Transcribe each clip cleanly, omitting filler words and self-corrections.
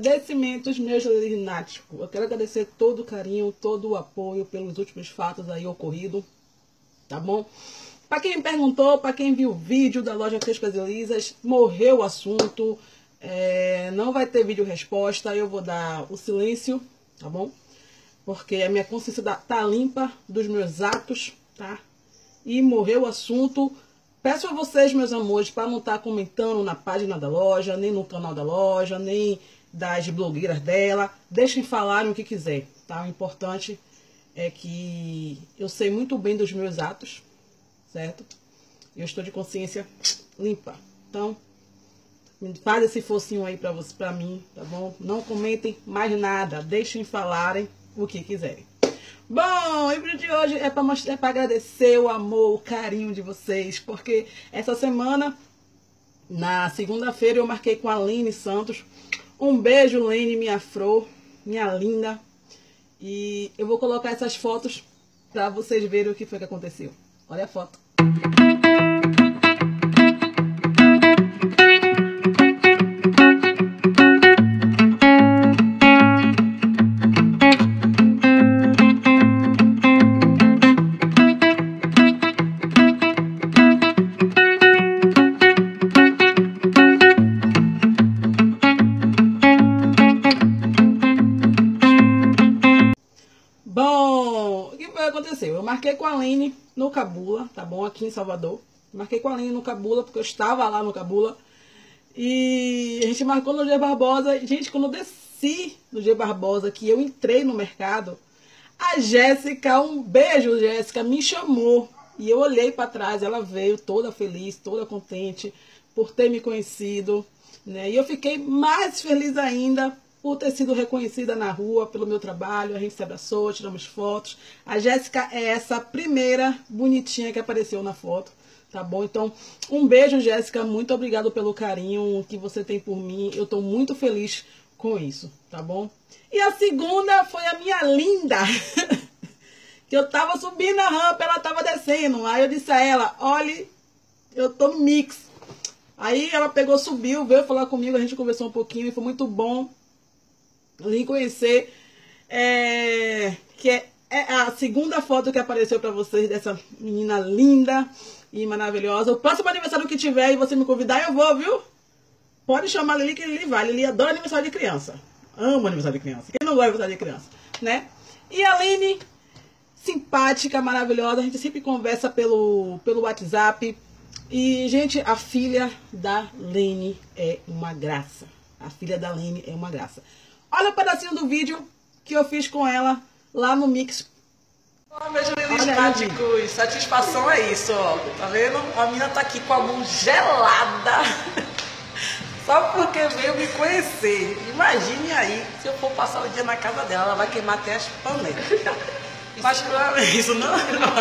agradecimentos, meus lináticos. Eu quero agradecer todo o carinho, todo o apoio pelos últimos fatos aí ocorridos, tá bom? Para quem me perguntou, para quem viu o vídeo da loja Frescas e Lisas, morreu o assunto, não vai ter vídeo resposta, eu vou dar o silêncio, tá bom? Porque a minha consciência tá limpa dos meus atos, tá? E morreu o assunto. Peço a vocês, meus amores, para não estar comentando na página da loja, nem no canal da loja, nem das blogueiras dela. Deixem falarem o que quiser, tá? O importante é que eu sei muito bem dos meus atos, certo? Eu estou de consciência limpa. Então, faz esse focinho aí pra mim, tá bom? Não comentem mais nada, deixem falarem o que quiserem. Bom, o vídeo de hoje é para agradecer o amor, o carinho de vocês, porque essa semana, na segunda-feira, eu marquei com a Lene Santos. Um beijo, Lene, minha flor, minha linda. E eu vou colocar essas fotos para vocês verem o que foi que aconteceu. Olha a foto. Bom, o que foi que aconteceu? Eu marquei com a Aline no Cabula, tá bom? Aqui em Salvador. Marquei com a Aline no Cabula, porque eu estava lá no Cabula. E a gente marcou no G Barbosa. Gente, quando eu desci no G Barbosa, que eu entrei no mercado, a Jéssica, um beijo, Jéssica, me chamou. E eu olhei para trás, ela veio toda feliz, toda contente por ter me conhecido, né? E eu fiquei mais feliz ainda por ter sido reconhecida na rua pelo meu trabalho. A gente se abraçou, tiramos fotos. A Jéssica é essa primeira bonitinha que apareceu na foto, tá bom? Então, um beijo, Jéssica. Muito obrigado pelo carinho que você tem por mim. Eu tô muito feliz com isso, tá bom? E a segunda foi a minha linda, que eu tava subindo a rampa, ela tava descendo. Aí eu disse a ela, olha, eu tô no mix. Aí ela pegou, subiu, veio falar comigo, a gente conversou um pouquinho e foi muito bom lhe conhecer, que é a segunda foto que apareceu para vocês dessa menina linda e maravilhosa. O próximo aniversário que tiver e você me convidar, eu vou, viu? Pode chamar a Lili, que Lili vai. Lili adora aniversário de criança. Ama aniversário de criança. Quem não gosta de aniversário de criança, né? E a Aline, simpática, maravilhosa. A gente sempre conversa pelo WhatsApp. E, gente, a filha da Lene é uma graça. A filha da Lene é uma graça. Olha o pedacinho do vídeo que eu fiz com ela lá no Mix. Meus lináticos, satisfação é isso, ó. Tá vendo? A menina tá aqui com a mão gelada. Só porque veio me conhecer. Imagine aí, se eu for passar o dia na casa dela, ela vai queimar até as panelas. Mas pra isso não.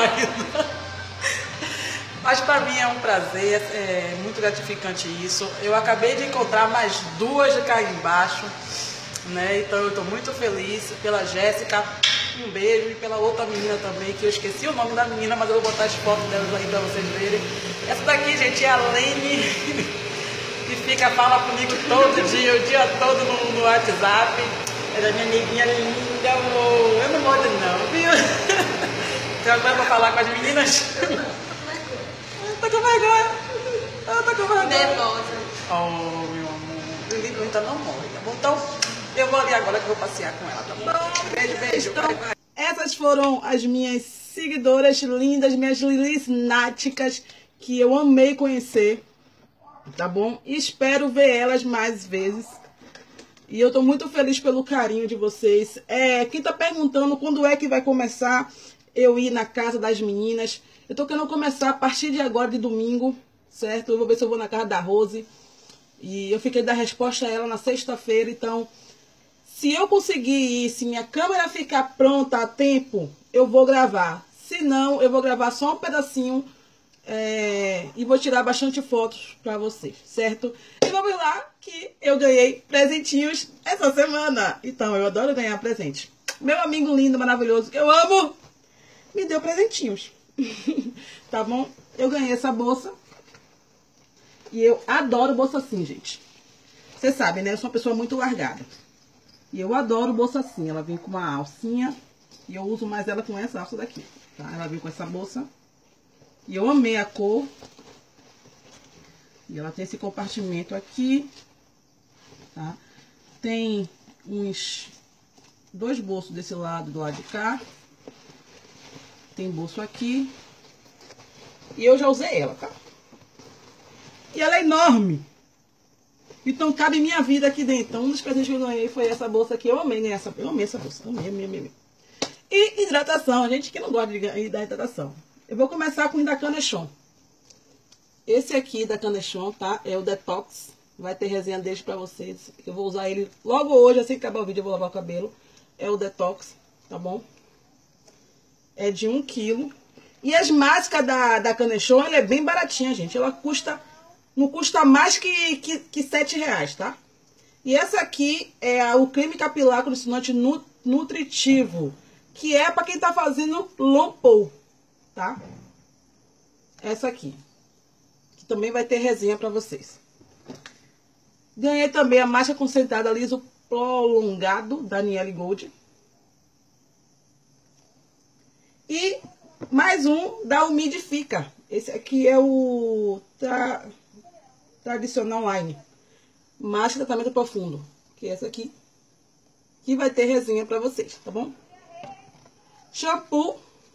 Mas para mim é um prazer, é muito gratificante isso. Eu acabei de encontrar mais duas de cá embaixo, né? Então eu estou muito feliz pela Jéssica, um beijo, e pela outra menina também, que eu esqueci o nome da menina, mas eu vou botar as fotos delas aí para vocês verem. Essa daqui, gente, é a Lene, que fala comigo todo dia, o dia todo no WhatsApp. Ela é minha amiguinha linda, amor. Eu não mordo não, viu? Então agora eu vou falar com as meninas. Tá com vergonha? Tá com vergonha? Nervosa. Oh, meu amor. O Lili não morre, tá bom? Então, eu vou ali agora que eu vou passear com ela, tá bom? Beijo, beijo. Então, essas foram as minhas seguidoras lindas, minhas Lilis náticas, que eu amei conhecer, tá bom? E espero ver elas mais vezes. E eu tô muito feliz pelo carinho de vocês. Quem tá perguntando quando é que vai começar eu ir na casa das meninas, eu tô querendo começar a partir de agora, de domingo, certo? Eu vou ver se eu vou na casa da Rose. E eu fiquei dar resposta a ela na sexta-feira. Então, se eu conseguir ir, se minha câmera ficar pronta a tempo, eu vou gravar. Se não, eu vou gravar só um pedacinho e vou tirar bastante fotos pra vocês, certo? E vamos lá, que eu ganhei presentinhos essa semana. Então, eu adoro ganhar presente. Meu amigo lindo, maravilhoso, que eu amo, me deu presentinhos. Tá bom? Eu ganhei essa bolsa. E eu adoro bolsa assim, gente. Vocês sabem, né? Eu sou uma pessoa muito largada. E eu adoro bolsa assim. Ela vem com uma alcinha. E eu uso mais ela com essa alça daqui, tá? Ela vem com essa bolsa. E eu amei a cor. E ela tem esse compartimento aqui, tá? Tem uns 2 bolsos desse lado, do lado de cá. Tem bolso aqui. E eu já usei ela, tá? E ela é enorme. Então cabe minha vida aqui dentro. Então um dos presentes que eu ganhei foi essa bolsa aqui. Eu amei, né? Eu amei essa bolsa. Amei. E hidratação, a gente que não gosta da hidratação. Eu vou começar com o da Canechon. Esse aqui da Canechon, tá? É o Detox. Vai ter resenha dele pra vocês. Eu vou usar ele logo hoje, assim que acabar o vídeo eu vou lavar o cabelo. É o Detox, tá bom? É de 1 kg. E as máscaras da Canechon, ela é bem baratinha, gente. Ela não custa mais que R$7, tá? E essa aqui é o creme capilar condicionante nutritivo. Que é pra quem tá fazendo lompou, tá? Essa aqui. Que também vai ter resenha pra vocês. Ganhei também a máscara concentrada liso prolongado da Niele Gold. E mais um da Umidifica. Esse aqui é o Tradicional Line. Máscara de tratamento profundo. Que é essa aqui. Que vai ter resenha pra vocês, tá bom? Shampoo.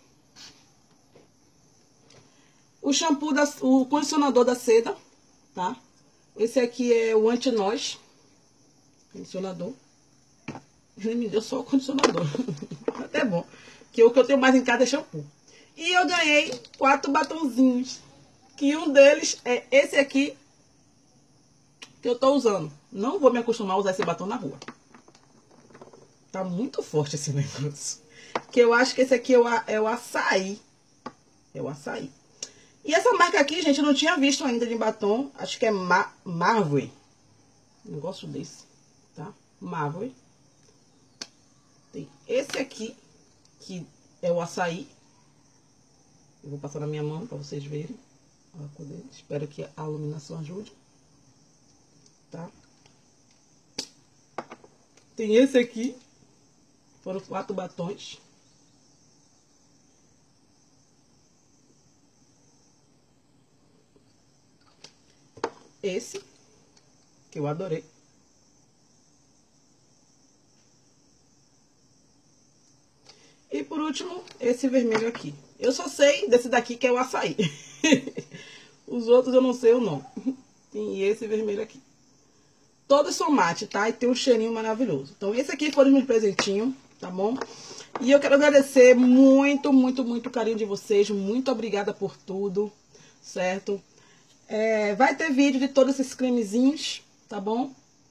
O shampoo, o condicionador da seda, tá? Esse aqui é o anti-noz. Condicionador. Ele me deu só o condicionador. Até bom. Que o que eu tenho mais em casa é shampoo. E eu ganhei 4 batonzinhos. Que um deles é esse aqui. Que eu tô usando. Não vou me acostumar a usar esse batom na rua. Tá muito forte esse negócio. Que eu acho que esse aqui é o açaí. É o açaí. E essa marca aqui, gente, eu não tinha visto ainda de batom. Acho que é Marvel. Negócio desse, tá? Marvel. Tem esse aqui, que é o açaí. Eu vou passar na minha mão pra vocês verem a cor dele. Espero que a iluminação ajude. Tá? Tem esse aqui. Foram 4 batons. Esse, que eu adorei. E por último, esse vermelho aqui. Eu só sei desse daqui que é o açaí. Os outros eu não sei o nome. Tem esse vermelho aqui. Todos são mate, tá? E tem um cheirinho maravilhoso. Então esse aqui foi o meu presentinho, tá bom? E eu quero agradecer muito o carinho de vocês. Muito obrigada por tudo, certo? Vai ter vídeo de todos esses cremezinhos, tá bom?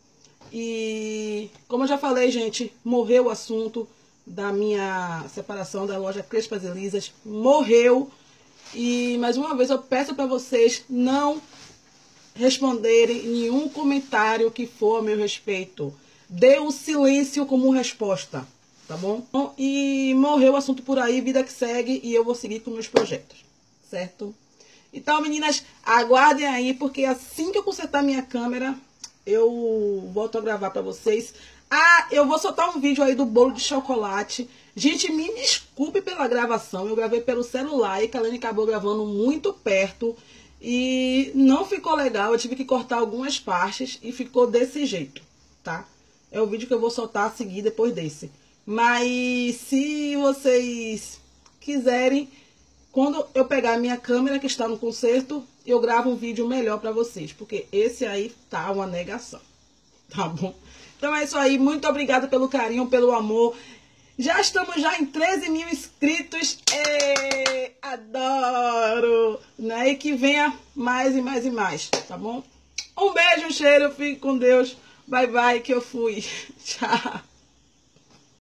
E como eu já falei, gente, morreu o assunto da minha separação da loja Crespas e Lisas. Morreu. E mais uma vez eu peço para vocês não responderem nenhum comentário que for a meu respeito. Dê o silêncio como resposta, tá bom? E morreu o assunto por aí, vida que segue, e eu vou seguir com meus projetos, certo? Então, meninas, aguardem aí, porque assim que eu consertar minha câmera, eu volto a gravar pra vocês. Ah, eu vou soltar um vídeo aí do bolo de chocolate. Gente, me desculpe pela gravação. Eu gravei pelo celular e a Kalene acabou gravando muito perto. E não ficou legal. Eu tive que cortar algumas partes e ficou desse jeito, tá? É o vídeo que eu vou soltar a seguir depois desse. Mas se vocês quiserem, quando eu pegar a minha câmera que está no concerto, eu gravo um vídeo melhor pra vocês. Porque esse aí tá uma negação, tá bom? Então é isso aí. Muito obrigada pelo carinho, pelo amor. Já estamos em 13 mil inscritos. Adoro! Né? E que venha mais e mais e mais, tá bom? Um beijo, um cheiro. Fique com Deus. Bye, bye, que eu fui. Tchau.